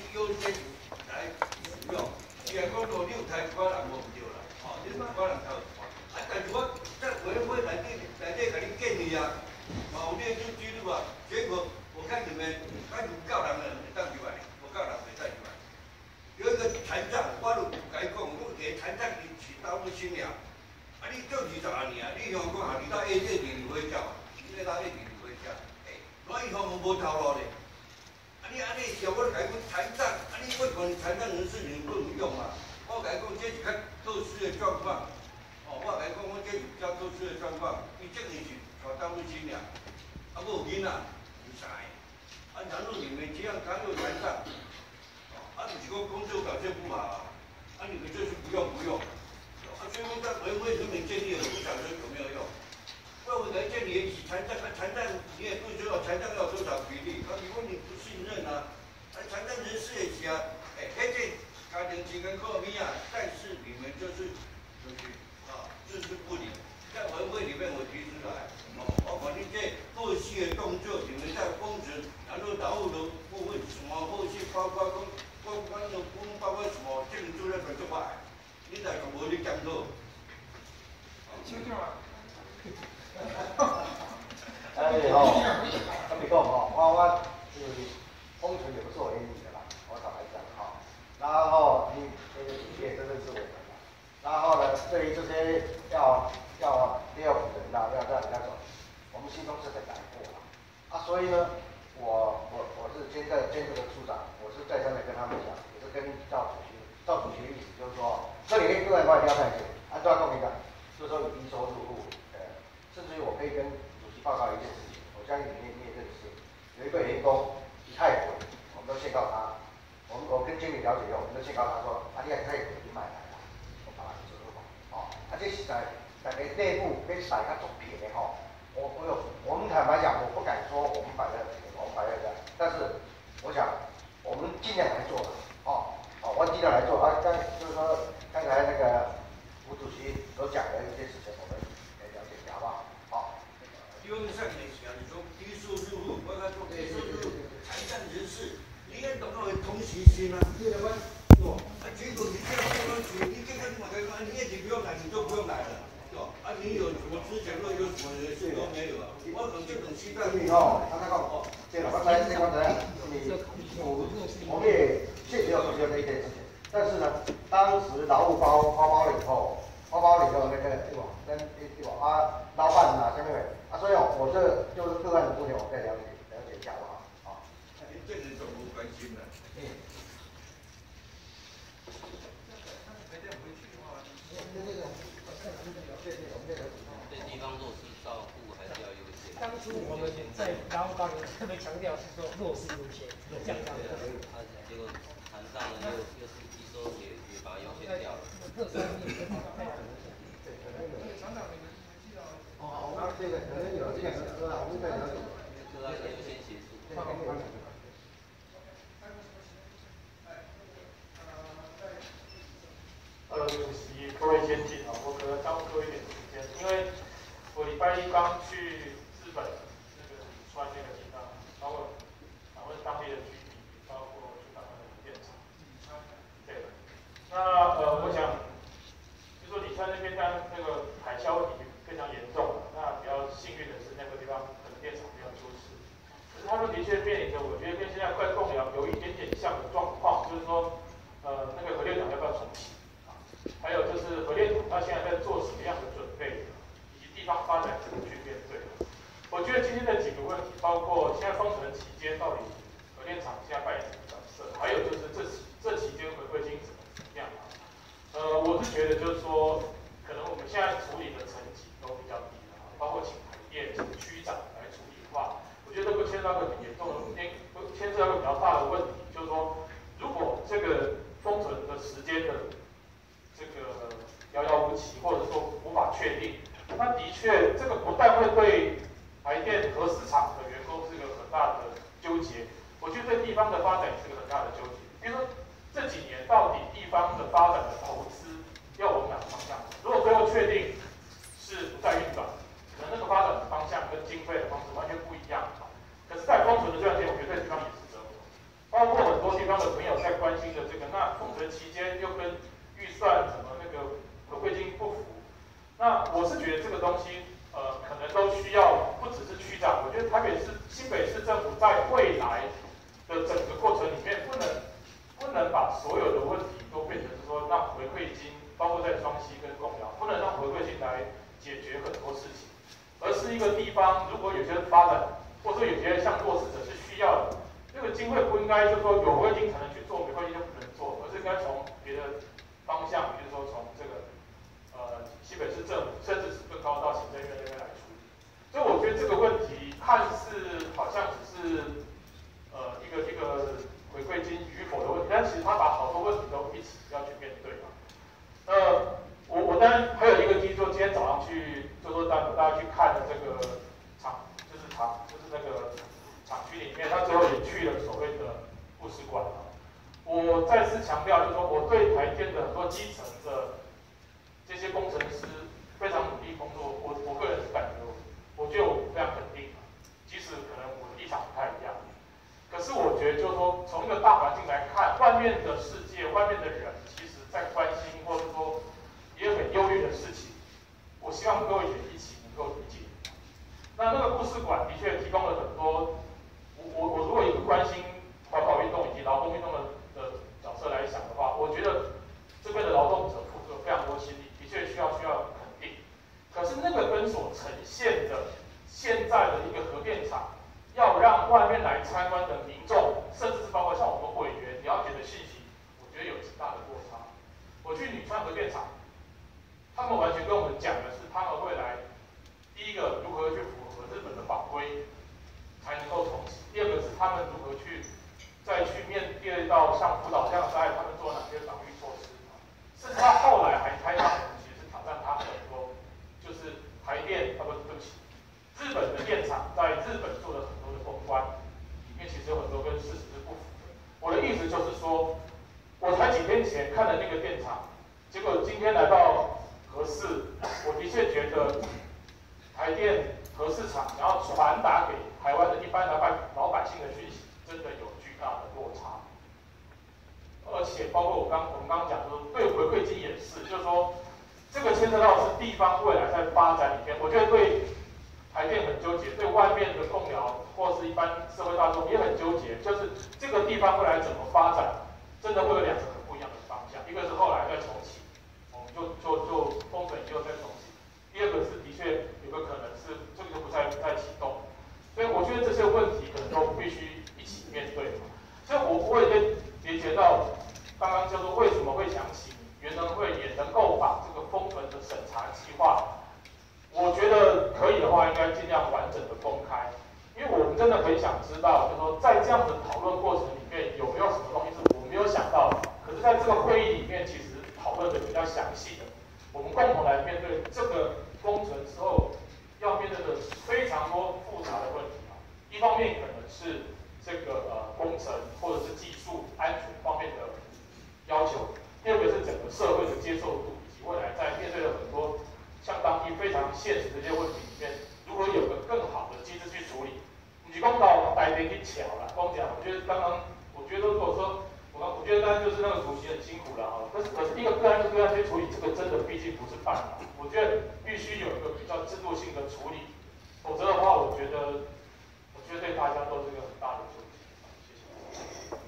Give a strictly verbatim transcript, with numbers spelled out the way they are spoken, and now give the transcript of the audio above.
优先来使用。既然讲到你有台湾人无唔对啦，吼，你台湾人才有看。啊，但是我在委员会内底内底甲你建议啊，嘛有列出记录啊，结果我看你们，看你们教人的会当入来，无教人袂使入来。有一个残障，我就甲伊讲，我给残障你起刀不新了。 啊！你做二十啊年啊，你向讲啊，你到 A 这地里会教，你到 A 地里会教，诶，我以后无无头路咧。啊，你安尼叫我甲伊讲残障，啊，你为讲残障人士你不能用嘛？我甲伊讲这是较特殊的状况，哦，我甲伊讲我这是比较特殊的状况，伊这个是传单不新了，啊，无囡仔，有啥个？啊，然后你们这样他有残障，哦，啊，你这个工作表现不好啊，啊，你们就是不用不用。 啊，所以我在委员会上面建议了，不晓得有没有用。那我来建议残障，残障你也不知道残障要多少比例，啊，如果你不信任啊，啊，残障人士也是啊，哎，而且家庭情感扣咪啊，但是你们就是就是啊，置之不理。在委员会里面我提出来，哦，包括你这后续的动作，你们在封存，然后劳务的部分什么后续包括公公关的部分，包括什么证书那个做法。 你来个无你监督， 小点啊！ 哎吼，咁你讲吼，我我就是封存也不是我愿意的啦，我坦白讲哈。然后你这个主业真的是我们的，然后呢，对于这些要要要人呐，要让人家走，我们心中是很难过的啊。所以呢，我我我是兼在兼这个处长，我是在上面跟他们讲，也是跟赵主席，赵主席的意思就是说。 这里面个人外一定要太紧，按照公平讲，就是说以低收入户，呃，甚至于我可以跟主席报告一件事情，我相信你你也认识，有一个员工一泰国，我们都劝告他，我们我跟经理了解以后，我们都劝告他说，啊，你在泰国你买来啦，我把它收入好，哦，啊，这是在在内内部跟大家做撇的哈，我我有，我们坦白讲，我不敢说我们摆在我们摆在这，但是我想我们尽量来做了，哦，哦，我尽量来做啊，但就是说。 刚才那个吴主席所讲的一些事情，我们来了解一下，好不好？好。 基本上来讲，你说低收入户，我讲说低收入户、残障人士，你要懂得同情心啊，对的吧？哦，啊，结果你这样这样子，你这个你马上说，你业绩不用来，你就不用来了，是吧？啊，你有什么之前都有什么人事都没有啊？我很这种期待。 你哦，刚才讲哦，这老刚才这刚才你我我们也确实要做这一件事情。 但是呢，当时劳务包包包了以后，包包了以后那个对吧？跟对吧？啊，老板啊，下面啊，所以哦，我这就是个案的部分，我再了解了解一下，好不好？好。 你这是怎么关心的？ 嗯。 对地方弱势照顾还是要优先。 当初我们在劳务包里特别强调是说弱势优先，这样这样。 啊，结果谈上了又又是低收入也也把它优先掉了。 哦，那这个可能有这个歌啊，我们再了解。 歌啊可以优先协助。 呃，主席，各位先进啊，我可能耽误各位一点时间，因为我礼拜一刚去日本那个川那个地方，包括访问当地的居民，包括去访问的电厂。对的。那呃，我想就说李川那边当然那个海啸问题非常严重，那比较幸运的是那个地方可能电厂没有出事，可是他们的确面临着我觉得跟现在快共寮有一点点像的状况，就是说呃那个核电厂要不要重启？ 还有就是核电厂，它现在在做什么样的准备，以及地方发展怎么去面对？我觉得今天的几个问题，包括现在封存期间到底核电厂现在扮演什么角色，还有就是这这期间回馈金怎么怎么样啊？呃，我是觉得就是说，可能我们现在处理的层级都比较低啊，包括请台电、请区长来处理的话，我觉得都会牵涉到一个很严重的，牵涉到一个比较大的问题，就是说，如果这个封存的时间的 这个遥遥无期，或者说无法确定，那的确，这个不但会对台电核市场的员工是一个很大的纠结，我觉得对地方的发展也是个很大的纠结。比如说这几年到底地方的发展的投资要往哪个方向？如果最后确定是不再运转，可能那个发展的方向跟经费的方式完全不一样。可是，在封存的这段时间，我觉得对地方也是折磨，包括很多多地方的朋友在关心的这个，那封城期间又跟预算什么那个回馈金不符，那我是觉得这个东西，呃，可能都需要不只是区长，我觉得台北市、新北市政府在未来的整个过程里面，不能不能把所有的问题都变成是说让回馈金，包括在双溪跟贡寮，不能让回馈金来解决很多事情，而是一个地方如果有些发展，或者说有些像弱势者是需要的。这个经费不应该就是说有回馈金才能去做，没回馈金就不能做，而是应该从别的方向，比如说从这个呃新北市政府，甚至是更高到行政院那边来处理。所以我觉得这个问题看似好像只是呃一个一个回馈金与否的问题，但其实他把好多问题都一起要去面对嘛。呃，我我当然还有一个机构，今天早上去就说带大家去看的这个厂，就是厂就是那个。厂区里面，他最后也去了所谓的故事馆啊。我再次强调，就是说我对台电的很多基层的这些工程师非常努力工作，我我个人是感觉，我觉得我非常肯定啊，即使可能我的立场不太一样，可是我觉得就是说，从一个大环境来看，外面的世界、外面的人，其实在关心或者说也很忧虑的事情，我希望各位也一起能够理解。那那个故事馆的确提供了很多。我我如果一个关心环保运动以及劳工运动的的角色来想的话，我觉得这边的劳动者付出了非常多心力，的确需要需要肯定。可是那个跟所呈现的现在的一个核电厂，要让外面来参观的民众，甚至是包括像我们委员了解的信息，我觉得有极大的落差。我去女川核电厂，他们完全跟我们讲的是他们会来，第一个如何去符合日本的法规。才能够重启。第二个是他们如何去再去面对到像福岛这样的灾害，他们做哪些防御措施？甚至他后来还开发的其实是挑战他们很多，就是台电啊不对不起，日本的电厂在日本做了很多的公关，里面其实有很多跟事实是不符的。我的意思就是说，我才几天前看的那个电厂，结果今天来到核四，我的确觉得台电核四厂然后传达给台湾的一般老百老百姓的讯息，真的有巨大的落差。而且包括我刚我们刚刚讲说，对回馈金也是，就是说这个牵涉到是地方未来在发展里面，我觉得对台电很纠结，对外面的共寮或是一般社会大众也很纠结，就是这个地方未来怎么发展，真的会有两个很不一样的方向，一个是后来再重启，我们就就就封城以后再重启。第二个是的确有个可能是这个就不再再启动，所以我觉得这些问题可能都必须一起面对。所以我我也在连接到刚刚叫做为什么会想起原能会也能够把这个封城的审查计划，我觉得可以的话应该尽量完整的公开，因为我们真的很想知道，就是说在这样的讨论过程里面有没有什么东西是我没有想到的，可是在这个会议里面其实讨论的比较详细的。我们共同来面对这个工程之后要面对的非常多复杂的问题啊。一方面可能是这个呃工程或者是技术安全方面的要求，第二个是整个社会的接受度，以及未来在面对了很多像当地非常现实的这些问题里面，如何有个更好的机制去处理。不是讲到台电去巧了，光讲，我觉得刚刚我觉得如果说。我我觉得当然就是那个主席很辛苦了哈，可是可是一个个案就个案去处理，这个真的毕竟不是办法，我觉得必须有一个比较制度性的处理，否则的话，我觉得我觉得对大家都是一个很大的冲击。谢谢。